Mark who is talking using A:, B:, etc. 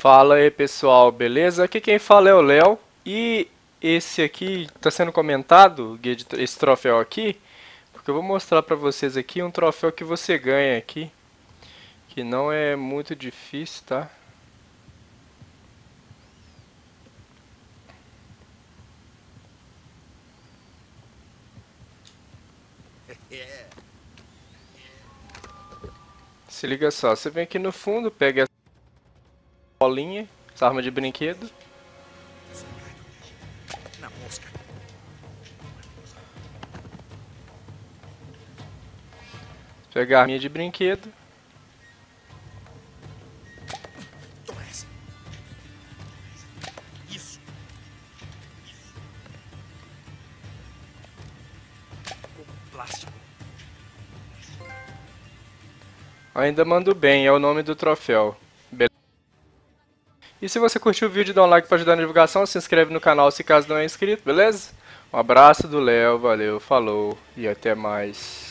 A: Fala aí pessoal, beleza? Aqui quem fala é o Léo e esse aqui está sendo comentado, esse troféu aqui, porque eu vou mostrar para vocês aqui um troféu que você ganha aqui, que não é muito difícil, tá? Se liga só, você vem aqui no fundo, pega essa bolinha, essa arma de brinquedo. Pega a arminha de brinquedo.
B: Plástico.
A: Ainda mando bem, é o nome do troféu. Beleza? E se você curtiu o vídeo, dá um like para ajudar na divulgação, se inscreve no canal se caso não é inscrito, beleza? Um abraço do Léo, valeu, falou e até mais.